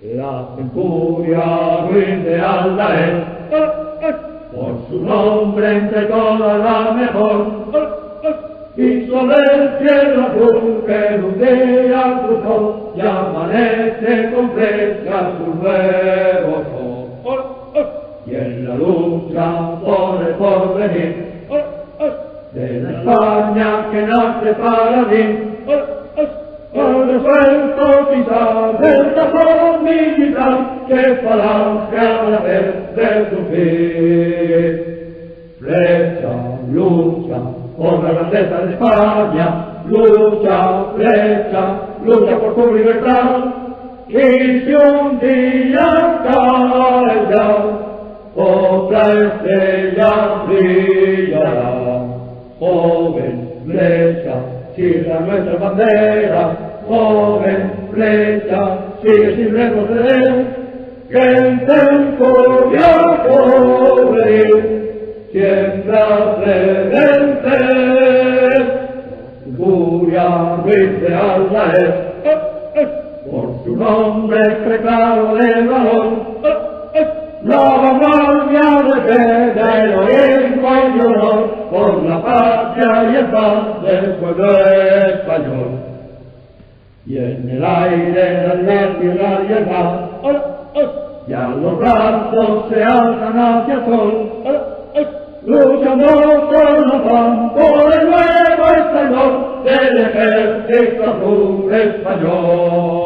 La centuria ruin de Aldael, por su nombre entre todas la mejor, hizo del cielo azul que un día cruzó y amanece con fresca su nuevo sol. Y en la lucha por el porvenir de la España que nace para mí, al resuelto pisar del cajón militar que falange a la vez de su fin. Flecha, lucha por la grandeza de España, lucha, flecha, lucha por tu libertad, y si un día cae ya, otra estrella brillará. Joven flecha, chilla nuestra bandera, joven flecha, sigue sin retroceder, que en centuria porvenir siempre hace vencer. Furia ruin de Aldael, por su nombre preclaro de valor, la vanguardia de heroísmo y honor por la patria y el paz del pueblo español. Y en el aire la tierra y el mar, ya los brazos se alzan hacia el sol, luchando con afán por el nuevo esplendor del ejército azul español.